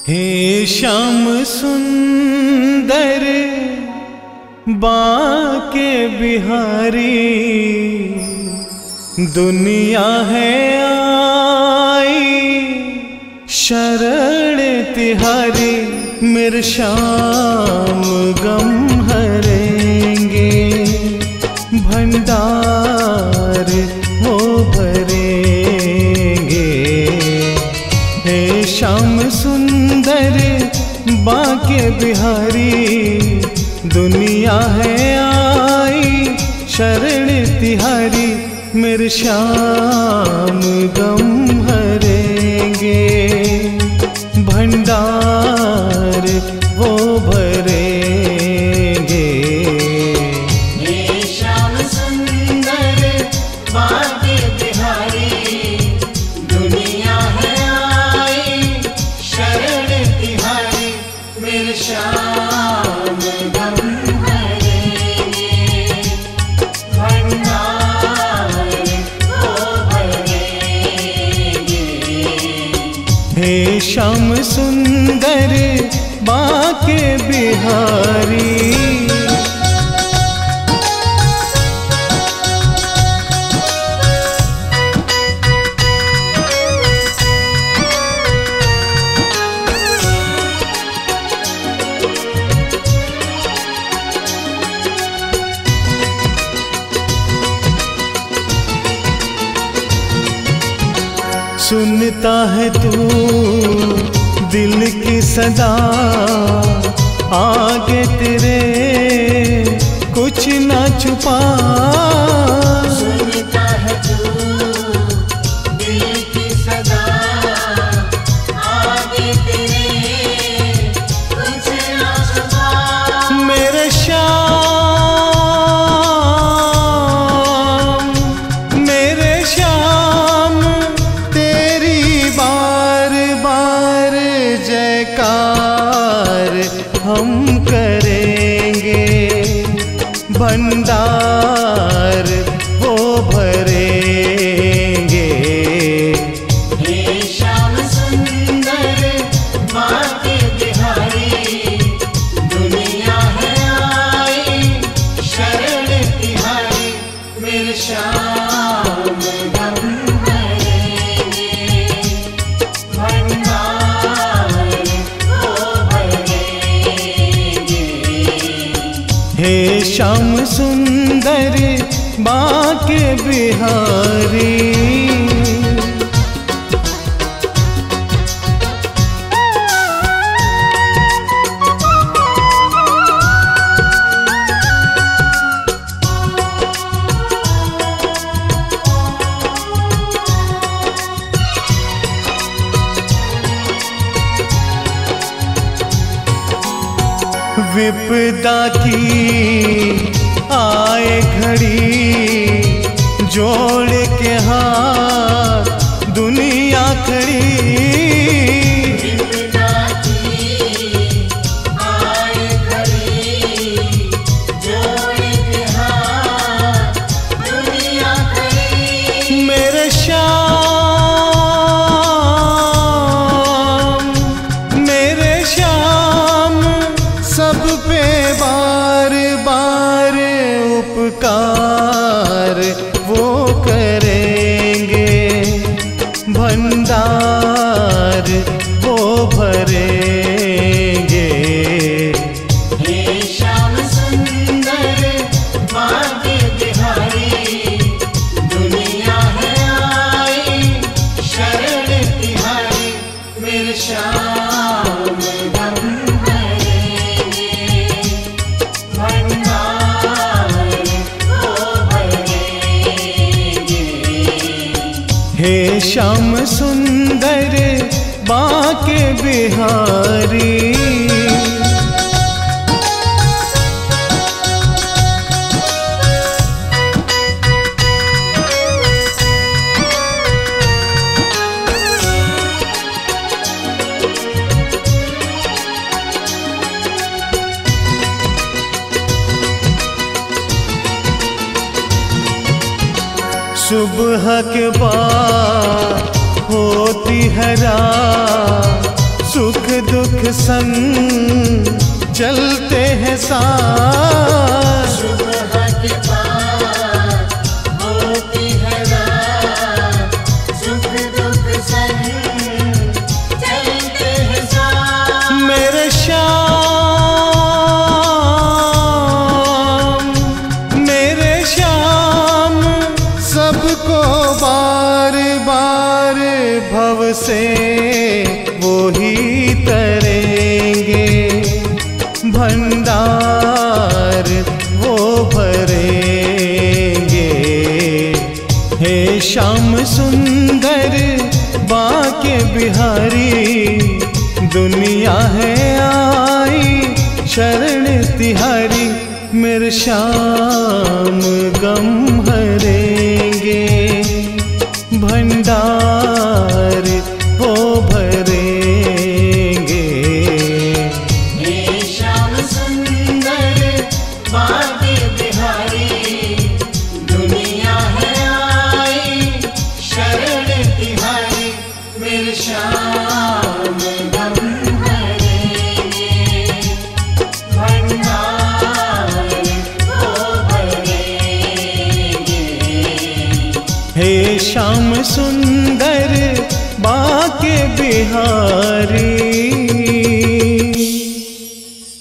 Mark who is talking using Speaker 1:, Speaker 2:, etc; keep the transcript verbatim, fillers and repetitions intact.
Speaker 1: हे श्याम सुंदर बाके बिहारी, दुनिया है आई शरण तिहारी। मेरे श्याम गम हरेंगे, भंडार वो भरेंगे। हे श्याम सुंदर बाके बिहारी, दुनिया है आई शरण तिहारी। मेरे श्याम गम हरेंगे, भंडार वो भरेंगे।
Speaker 2: हे श्याम सुंदर बाके बिहारी, दुनिया है आई शरण तिहारी। मेरे श्याम गम हरेंगे, भंडार वो भरेंगे।
Speaker 1: हे श्याम सुंदर बाके बिहारी। सुनता है तू दिल की सदा, आगे तेरे कुछ ना छुपा।
Speaker 2: सुनता है तू दिल की सदा, आगे तेरे कुछ ना छुपा।
Speaker 1: मेरे श्याम मेरे श्याम तेरी बार बार जयकार हम करेंगे, भंडार वो भरेंगे।
Speaker 2: हे श्याम सुंदर बाके बिहारी, दुनिया है आई शरण तिहारी। मेरे श्याम गम हरेंगे, भंडार वो भरेंगे।
Speaker 1: हे श्याम सुंदर बाके बिहारी। विपदा की आए घड़ी, जोड़ के हाथ दुनिया खड़ी।
Speaker 2: विपदा की आए घड़ी, जोड़ के हाथ दुनिया खड़ी।
Speaker 1: मेरे श्याम मेरे श्याम सब पे बार बार उपकार वो करेंगे, भंडार वो भरेंगे।
Speaker 2: हे श्याम सुंदर बाके बिहारी, दुनिया है आई शरण तिहारी। मेरे श्याम गम हरेंगे, भंडार वो भरेंगे।
Speaker 1: हे श्याम सुंदर बाके बिहारी। सुबह के बाद होती है रात, सुख दुख दुख संग चलते हैं साथ।
Speaker 2: सुबह के बाद होती है रात, सुख दुख संग चलते हैं साथ।
Speaker 1: मेरे श्याम मेरे श्याम सबको बार बार भव से वो ही तरेंगे, भंडार वो भरेंगे। हे श्याम सुंदर बाके बिहारी, दुनिया है आई शरण तिहारी। मेरे श्याम गम हरेंगे, भंडार वो भरेंगे।
Speaker 2: हे श्याम सुंदर बाके बिहारी, दुनिया है आई शरण तिहारी। मेरे श्याम गम हरेंगे, भंडार वो भरेंगे।
Speaker 1: हे श्याम सुंदर बाके बिहारी।